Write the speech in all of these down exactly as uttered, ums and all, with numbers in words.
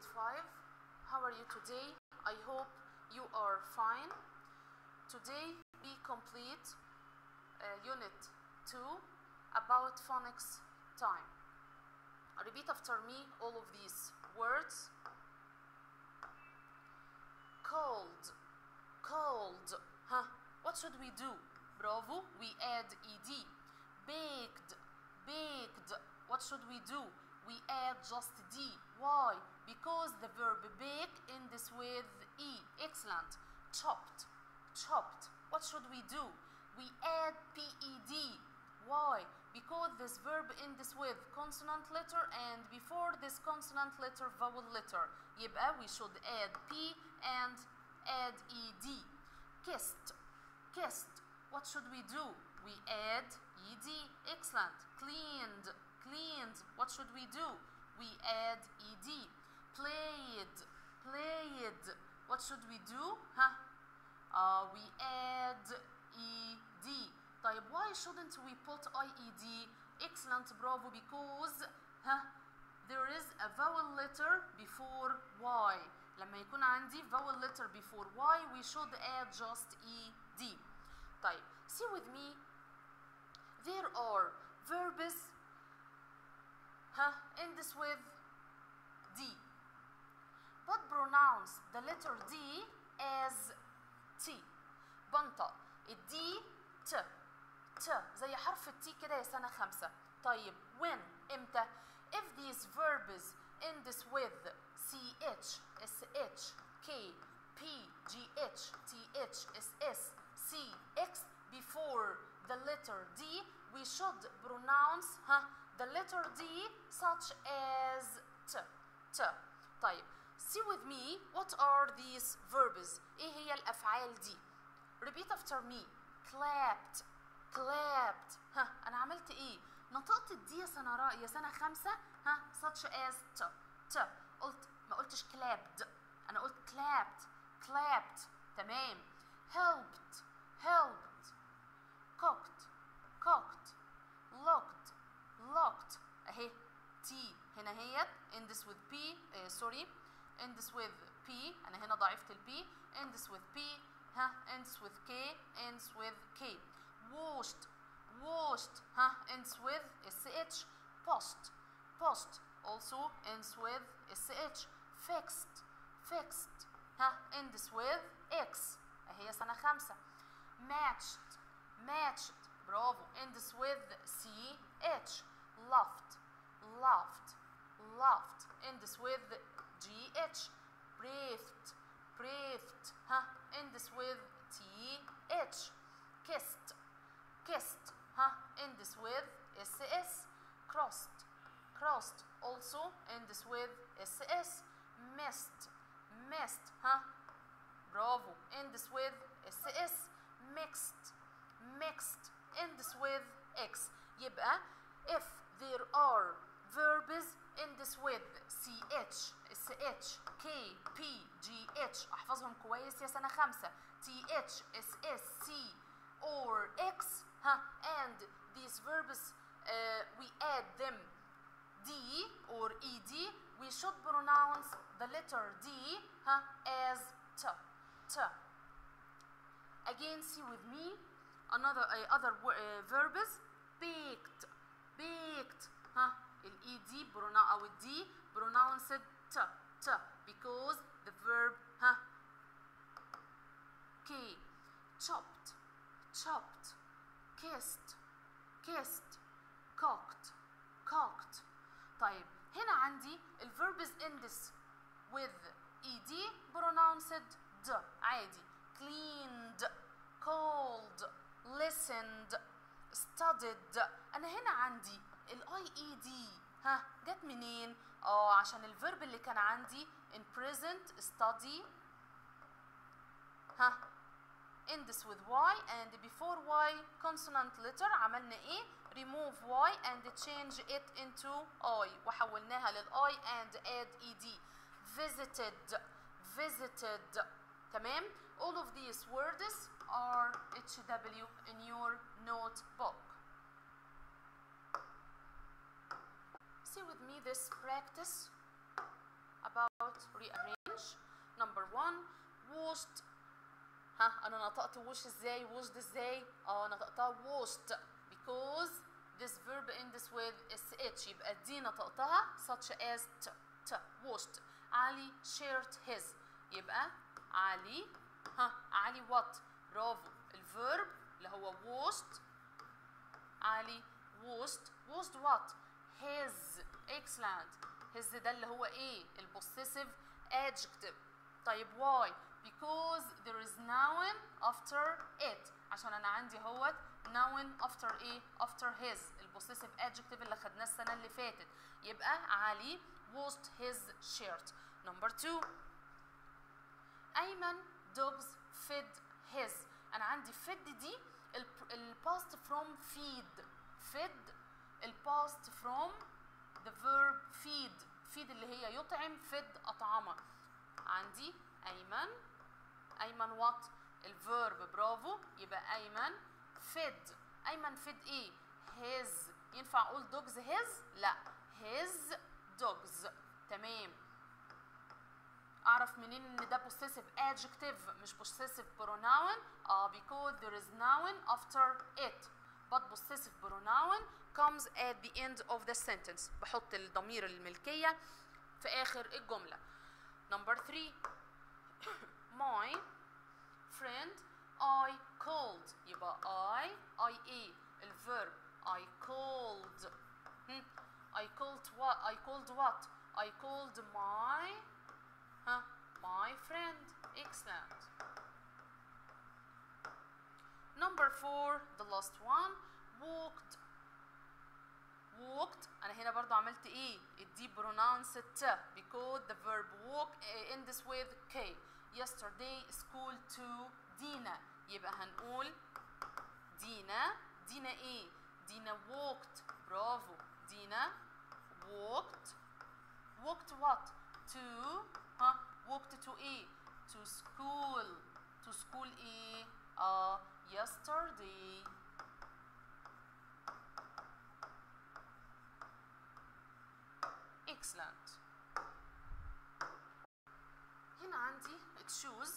grade five. How are you today? I hope you are fine. Today we complete uh, unit two about phonics time. Repeat after me all of these words. Cold, cold. Huh? What should we do? Bravo, we add ed. Baked, baked. What should we do? We add just d. Why? Because the verb bake ends with e. Excellent. Chopped, chopped. What should we do? We add ped. Why? Because this verb ends with consonant letter and before this consonant letter vowel letter. يبقى we should add p and add ed. Kissed, kissed. What should we do? We add ed. Excellent. Cleaned, cleaned. What should we do? We add ed. Played, played. What should we do? Huh? Uh, we add ed. طيب why shouldn't we put ied? Excellent, bravo, because huh, there is a vowel letter before y. لما يكون عندي vowel letter before y we should add just ed. طيب see with me, there are verbs huh, ends with d but pronounce the letter d as t. بنطق الدي ت ت زي حرف التي كده يا سنة خمسة. طيب when امتى؟ if these verbs ends with ch, sh, k, p, gh, th, ss, c, x before the letter d, we should pronounce huh, the letter d such as t, t. طيب see with me what are these verbs. ايه هي الافعال دي؟ repeat after me. clapped, clapped. ها انا عملت ايه؟ نطقت الدي يا سنه را... يا سنه خمسه ها such as ت ت قلت ما قلتش clapped، انا قلت clapped clapped. تمام. helped helped cooked cooked locked locked. اهي تي هنا هيت ends with p uh, sorry ends with p. انا هنا ضعفت البي. ends with p ها ends with k ends with k. washed washed ها ends with sh. post post also ends with sh. fixed fixed ها ends with x. اهي سنة خمسة. matched matched برافو ends with ch. laughed laughed laughed ends with gh. breathed breathed ها ends with th. kissed kissed ها ends with ss. crossed crossed also ends with ss. missed missed ها برافو ends with ss. mixed mixed ends with x. يبقى if there are verbs ends with ch, sh, k, p, gh احفظهم كويس يا سنة خمسة. th, ss, c or x huh, and these verbs uh, we add them d or ed, we should pronounce the letter d huh, as t t. Again see with me another uh, other uh, verbs. baked baked ها الاي دي او الدي pronounced ت ت because the verb ها k. chopped chopped kissed kissed cooked cooked. طيب هنا عندي الverbs ends with ed pronounced d عادي. cleaned cold listened studied. انا هنا عندي الاي اي دي ها جت منين؟ اه عشان الفيرب اللي كان عندي in present study ها ends with y and before y consonant letter عملنا ايه؟ remove y and change it into I وحولناها للاي and add ed. visited visited. تمام. all of these words are H W in your notebook. See with me this practice about rearrange. number one washed. ها انا نطقت wash ازاي؟ washed ازاي؟ اه نطقتها washed because this verb ends with sh، يبقى دي نطقتها such as t t washed. علي shared his، يبقى علي ها علي what؟ برافو، الفيرب اللي هو washed. علي washed washed what؟ his. excellent. his ده اللي هو ايه؟ البوسيسيف adjective. طيب why؟ because there is noun after it، عشان انا عندي هوت noun after ايه؟ after his، البوسيسيف adjective اللي خدناه السنه اللي فاتت. يبقى علي washed his shirt. number two ايمن dogs fed his. انا عندي fed دي ال past from feed. fed ال past from the verb feed. feed اللي هي يطعم، fed أطعمة. عندي أيمن أيمن what؟ الفيرب، برافو، يبقى أيمن fed. أيمن fed إيه؟ his. ينفع أقول dogs his؟ لا، his dogs. تمام. أعرف منين إن ده possessive adjective مش possessive pronoun؟ آه because there is noun after it. but possessive pronoun comes at the end of the sentence. بحط الضمير الملكية في آخر الجملة. number three my friend I called. يبقى I I إيه؟ الverb I called. hmm. I called what؟ I called what؟ I called my huh? my friend. excellent. number four the last one walked. walked أنا هنا برضو عملت إيه؟ الدي pronounce t because the verb walk ends with k. yesterday school to دينا، يبقى هنقول دينا دينا إيه؟ دينا walked. برافو، دينا walked. walked what؟ to ها walked to إيه؟ to school. to school إيه؟ آه yesterday. excellent. هنا عندي choose.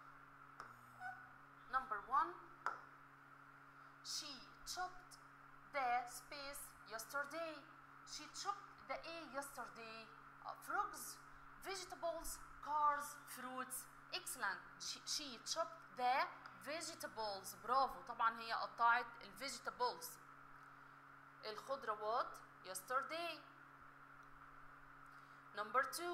number one she chopped the space yesterday. she chopped the A yesterday. uh, frogs, vegetables, cars, fruits. excellent. she, she chopped the vegetables. برافو، طبعا هي قطعت ال vegetables الخضروات yesterday. number two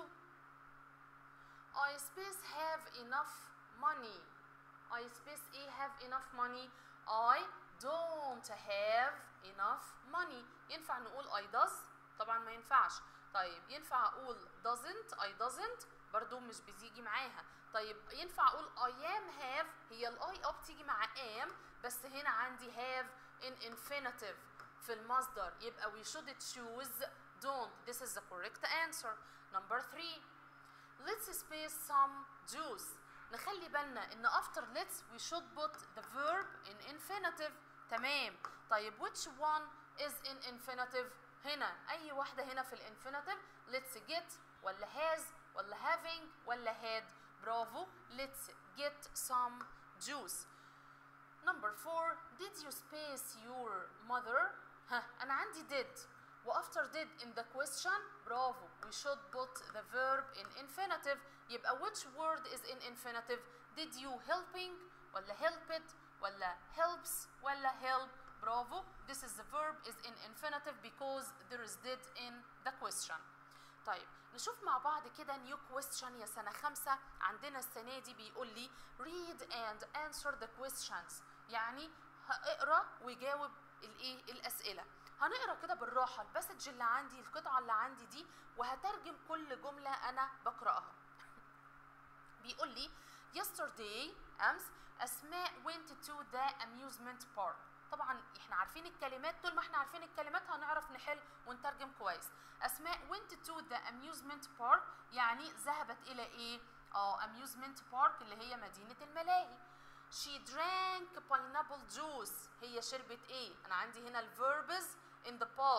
I space have enough money. I space A have enough money. I don't have enough money. ينفع نقول I does؟ طبعا ما ينفعش. طيب ينفع اقول doesn't؟ I doesn't برضو مش بتيجي معاها. طيب ينفع اقول I am have؟ هي ال I اه بتيجي مع am، بس هنا عندي have in infinitive في المصدر، يبقى we should choose don't. this is the correct answer. number three let's space some juice. نخلي بالنا ان after let's we should put the verb in infinitive. تمام. طيب which one is in infinitive؟ هنا اي واحدة هنا في الانفينيتيف. let's get ولا has ولا having ولا had؟ برافو، let's get some juice. number four did you space your mother؟ ها انا عندي did و after did in the question. برافو، we should put the verb in infinitive. يبقى which word is in infinitive؟ did you helping ولا helped ولا helps ولا help؟ برافو، this is the verb is in infinitive because there is did in the question. طيب نشوف مع بعض كده new question يا سنة خمسة. عندنا السنة دي بيقول لي read and answer the questions، يعني اقرا وجاوب الايه الأسئلة. هنقرا كده بالراحة الباسج اللي عندي، القطعة اللي عندي دي، وهترجم كل جملة أنا بقرأها. بيقول لي yesterday أمس أسماء went to the amusement park. طبعا احنا عارفين الكلمات، طول ما احنا عارفين الكلمات هنعرف نحل ونترجم كويس. أسماء went to the amusement park يعني ذهبت إلى إيه؟ اه amusement park اللي هي مدينة الملاهي. she drank pineapple juice هي شربت إيه؟ أنا عندي هنا الverbs in the past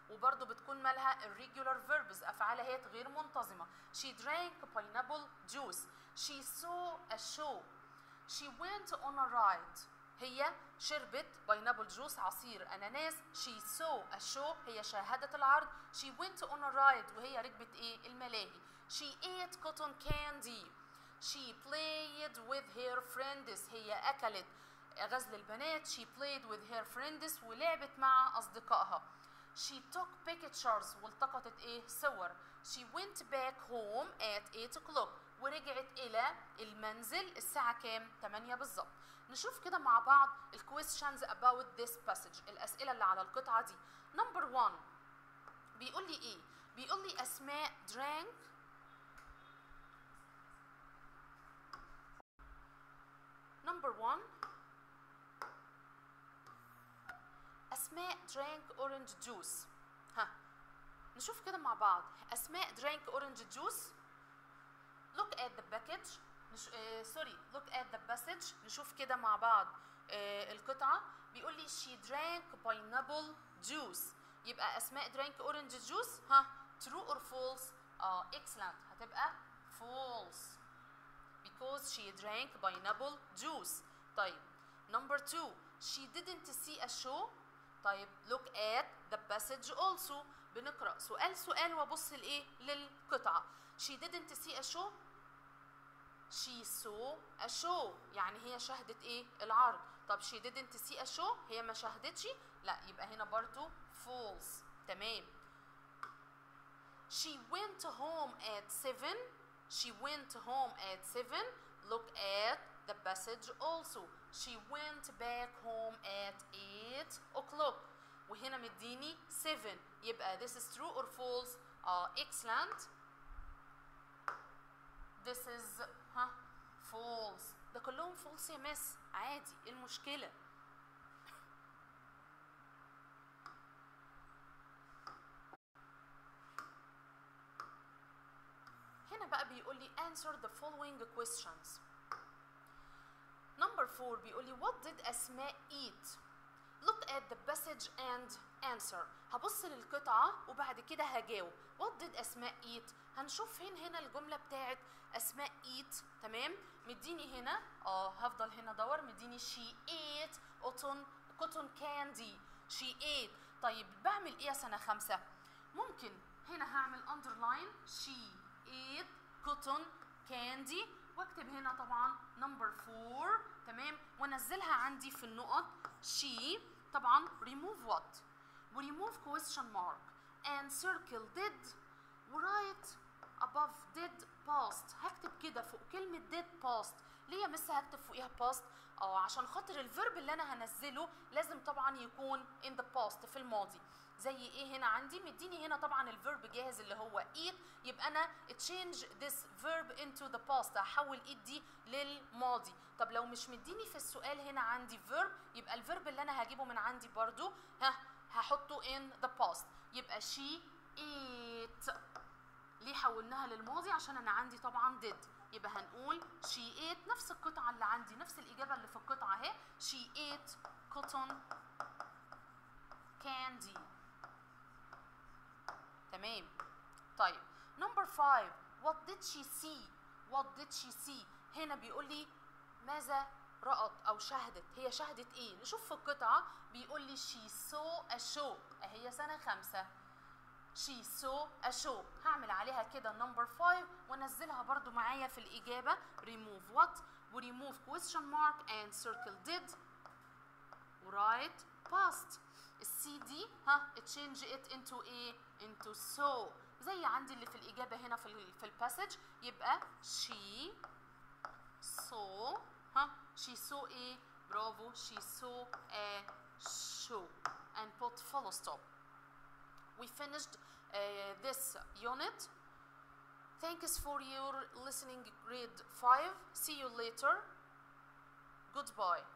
وبرضو بتكون مالها irregular verbs افعالها هي غير منتظمه. she drank pineapple juice. she saw a show. she went on a ride. هي شربت باينابل جوس عصير اناناس. she saw a show هي شاهدت العرض. she went on a ride وهي ركبت ايه الملاهي. she ate cotton candy. she played with her friends هي اكلت غزل البنات. she played with her friends ولعبت مع اصدقائها. she took pictures والتقطت ايه صور. she went back home at eight o'clock ورجعت الى المنزل الساعه كام؟ تمانية بالظبط. نشوف كده مع بعض ال questions about this passage الاسئله اللي على القطعه دي. number one بيقول لي ايه؟ بيقول لي اسماء drank number one اسماء drank orange juice. ها نشوف كده مع بعض. اسماء drank orange juice. look at the package نش... آه... سوري look at the passage. نشوف كده مع بعض آه... القطعة. بيقول لي she drank pineapple juice. يبقى أسماء drank orange juice. ها true or false؟ اه excellent هتبقى false because she drank pineapple juice. طيب number two she didn't see a show. طيب look at the passage also. بنقرأ سؤال سؤال وابص لايه للقطعة. she didn't see a show. she saw a show يعني هي شاهدت ايه العرض. طب she didn't see a show هي ما شاهدتش. لا يبقى هنا برضو false. تمام. she went home at seven. she went home at seven. look at the passage also. she went back home at eight o'clock وهنا مديني seven يبقى this is true or false؟ اه uh, excellent this is ها false. ده كلهم false يا مس. عادي ايه المشكلة؟ هنا بقى بيقول لي answer the following questions. number four بيقول لي what did أسماء eat. look at the passage and answer. هبص للقطعة وبعد كده هجاوب. what did أسماء eat. هنشوف فين هنا الجملة بتاعت أسماء eat. تمام. مديني هنا اه هفضل هنا ادور. مديني she ate cotton cotton candy. she ate. طيب بعمل ايه يا سنة خمسة؟ ممكن هنا هعمل underline she ate cotton candy واكتب هنا طبعا number four. تمام. وانزلها عندي في النقط. she طبعا remove what و remove question mark and circle did write above did past. هكتب كده فوق كلمة did past. ليه يا مس هكتب فوقيها past؟ اه عشان خاطر الفيرب اللي انا هنزله لازم طبعا يكون in the past في الماضي. زي ايه هنا عندي؟ مديني هنا طبعا الفيرب جاهز اللي هو eat يبقى انا change this verb into the past. هحول eat دي للماضي. طب لو مش مديني في السؤال هنا عندي verb يبقى الفيرب اللي انا هجيبه من عندي برضو ها هحطه in the past. يبقى she ate. ليه حولناها للماضي؟ عشان انا عندي طبعا did. يبقى هنقول she ate نفس القطعة اللي عندي نفس الإجابة اللي في القطعة اهي. she ate cotton candy. تمام. طيب number five what did she see. what did she see هنا بيقول لي ماذا رأت أو شاهدت. هي شاهدت إيه؟ نشوف في القطعة. بيقول لي she saw a show. أهي سنة خمسة. she saw a show. هعمل عليها كده number five وانزلها برضو معايا في الإجابة. remove what و remove question mark and circle did و write past. السي دي ها change it into ايه؟ into saw زي عندي اللي في الإجابة هنا في ال في الباسج. يبقى she saw ها she saw ايه؟ برافو she saw a show and put full stop. We finished uh, this unit. Thanks for your listening grade five. See you later. Goodbye.